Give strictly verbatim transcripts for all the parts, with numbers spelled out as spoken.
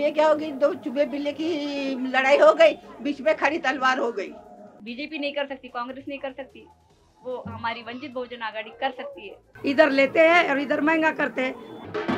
ये क्या होगी, दो चुबे बिल्ले की लड़ाई हो गई, बीच में खड़ी तलवार हो गई। बीजेपी नहीं कर सकती, कांग्रेस नहीं कर सकती, वो हमारी वंचित बहुजन आघाड़ी कर सकती है। इधर लेते हैं और इधर महंगा करते हैं।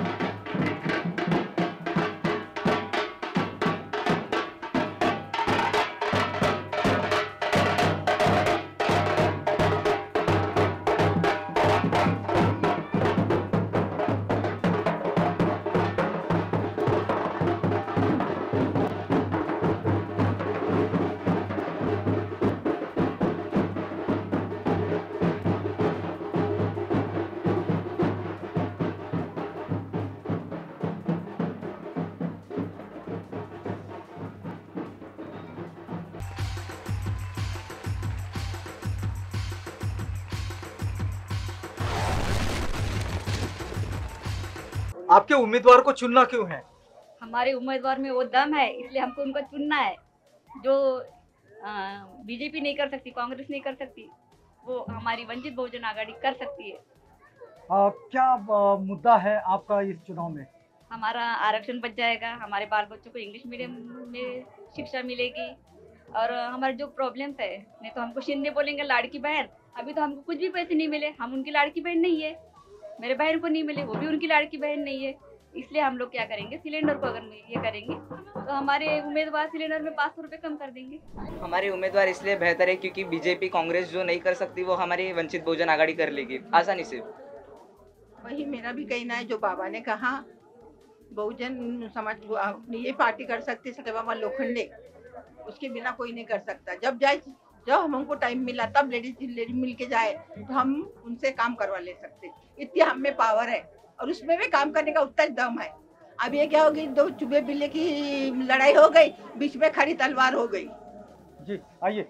आपके उम्मीदवार को चुनना क्यों है? हमारे उम्मीदवार में वो दम है, इसलिए हमको उनको चुनना है। जो बीजेपी नहीं कर सकती, कांग्रेस नहीं कर सकती, वो हमारी वंचित बहुजन आघाड़ी कर सकती है। आ, क्या आ, मुद्दा है आपका इस चुनाव में? हमारा आरक्षण बच जाएगा, हमारे बाल बच्चों को इंग्लिश मीडियम में शिक्षा मिलेगी, और हमारे जो प्रॉब्लम्स है, नहीं तो हमको शिंदे बोलेंगे लाड़की बहन, अभी तो हमको कुछ भी पैसे नहीं मिले, हम उनकी लाड़की बहन नहीं है। मेरे बहन को नहीं मिले, वो भी उनकी लाड़की बहन नहीं है। इसलिए हम लोग क्या करेंगे, सिलेंडर को अगर ये करेंगे तो हमारे उम्मीदवार सिलेंडर में पाँच सौ रुपये कम कर देंगे। हमारे उम्मीदवार इसलिए बेहतर है क्योंकि बीजेपी कांग्रेस जो नहीं कर सकती वो हमारी वंचित बहुजन आघाड़ी कर लेगी आसानी से। वही मेरा भी कहना है, जो बाबा ने कहा बहुजन समाज अपनी ये पार्टी कर सकती, सत्यभामा लोखंडे, उसके बिना कोई नहीं कर सकता। जब जाए, जब हमको टाइम मिला तब लेडीज लेडी मिल के जाए तो हम उनसे काम करवा ले सकते, इतनी हम में पावर है और उसमें भी काम करने का उतना दम है। अब ये क्या होगी, दो चुबे बिल्ले की लड़ाई हो गई, बीच में खड़ी तलवार हो गई। जी आइए।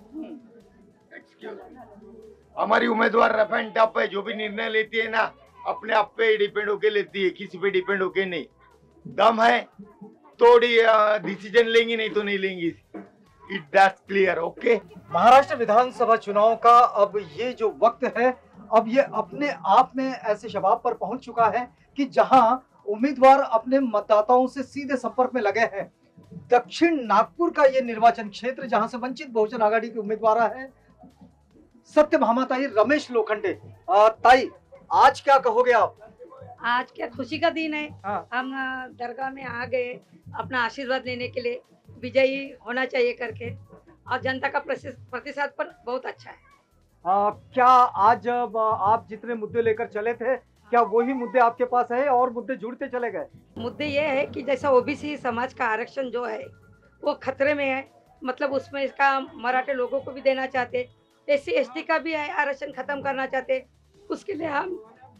हमारी उम्मीदवार रफ एंड टफ है, जो भी निर्णय लेती है ना अपने आप पे डिपेंड होके लेती है, किसी पे डिपेंड होके नहीं। दम है तो डिसीजन लेंगी, नहीं तो नहीं लेंगी। It that's clear. Okay. Maharashtra विधानसभा चुनाव का अब ये जो वक्त है, अब ये अपने आप में ऐसे शबाब पर पहुंच चुका है कि जहां उम्मीदवार अपने मतदाताओं से सीधे संपर्क में लगे हैं। दक्षिण नागपुर का ये निर्वाचन क्षेत्र जहां से वंचित बहुजन आघाड़ी के उम्मीदवार है सत्यभामा ताई रमेश लोखंडे। ताई, आज क्या कहोगे आप? आज क्या खुशी का दिन है। हाँ। हम दरगाह में आ गए अपना आशीर्वाद लेने के लिए, विजयी होना चाहिए करके, और जनता का प्रतिशत पर बहुत अच्छा है। आ, क्या आज आप जितने मुद्दे लेकर चले थे, क्या वही मुद्दे आपके पास है और मुद्दे जुड़ते चले गए? मुद्दे ये है कि जैसा ओबीसी समाज का आरक्षण जो है वो खतरे में है, मतलब उसमें इसका मराठे लोगों को भी देना चाहते, एससी एसटी का भी है आरक्षण खत्म करना चाहते, उसके लिए हम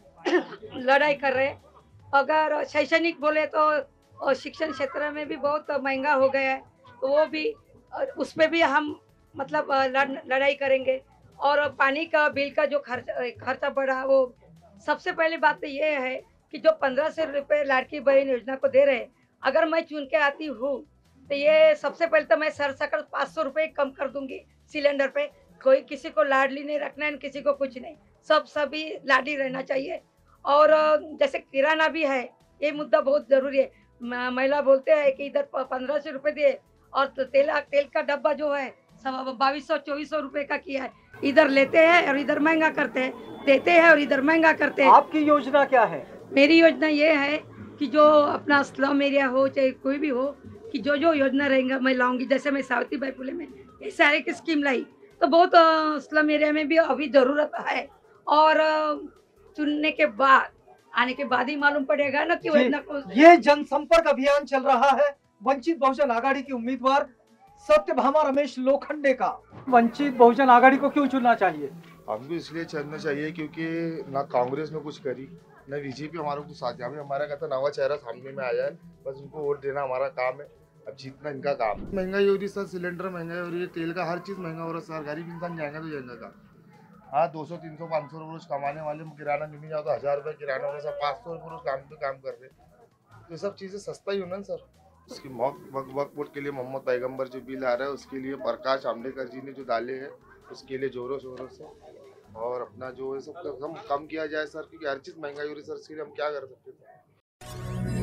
लड़ाई कर रहे हैं। अगर शैक्षणिक बोले तो शिक्षण क्षेत्र में भी बहुत महंगा हो गया है, तो वो भी उस पर भी हम मतलब लड़ाई करेंगे। और पानी का बिल का जो खर्च खर्चा बढ़ा, वो सबसे पहली बात तो ये है कि जो पंद्रह सौ रुपये लाड़की बहन योजना को दे रहे, अगर मैं चुन के आती हूँ तो ये सबसे पहले तो मैं सरसकल पाँच सौ रुपये कम कर दूंगी सिलेंडर पे। कोई किसी को लाडली नहीं रखना है, किसी को कुछ नहीं, सब सभी लाडली रहना चाहिए। और जैसे किराना भी है, ये मुद्दा बहुत जरूरी है। महिला बोलते हैं कि इधर पंद्रह सौ रुपये दिए और तो तेल तेल का डब्बा जो है सब बाईस सौ चौबीस सौ रुपये का किया है। इधर लेते हैं और इधर महंगा करते हैं, देते हैं और इधर महंगा करते हैं। आपकी योजना क्या है? मेरी योजना ये है कि जो अपना स्लम एरिया हो चाहे कोई भी हो, कि जो जो योजना रहेगा मैं लाऊंगी। जैसे मैं सावित्री बाई फुले में ये सारे की स्कीम लाई, तो बहुत स्लम एरिया में भी अभी जरूरत है, और चुनने के बाद आने के बाद ही मालूम पड़ेगा ना कि योजना को। ये जनसंपर्क अभियान चल रहा है वंचित बहुजन आघाड़ी की उम्मीदवार सत्यभामा रमेश लोखंडे का। वंचित बहुजन आघाड़ी को क्यों चुनना चाहिए? हमको इसलिए चुनना चाहिए क्योंकि ना कांग्रेस ने कुछ करी, ना बीजेपी हमारा कुछ साथ। हमें हमारा कहता नवा चेहरा सामने में आया है, बस उनको वोट देना हमारा काम है। अब जीतना इनका काम है। महंगाई हो रही सर, सिलेंडर महंगा हो रही है, तेल का हर चीज महंगा हो रहा है सर। गरीब इंसान जाएगा तो जाएगा का। हाँ, दो सौ तीन सौ पाँच सौ रोज कमाने वाले किराना नहीं जाओ तो हजार रुपये किराना हो रहा है, पाँच सौ रुपये रोज काम पे काम कर रहे, तो सब चीजें सस्ता ही होना ना सर। उसकी वक्फ बोर्ड के लिए मोहम्मद पैगंबर जो बिल आ रहा है उसके लिए प्रकाश आंबेडकर जी ने जो डाले हैं उसके लिए जोरों शोरों से, और अपना जो है सब कम कम किया जाए सर, क्योंकि हर चीज महंगाई हो रही है सर। इसके लिए हम क्या कर सकते हैं?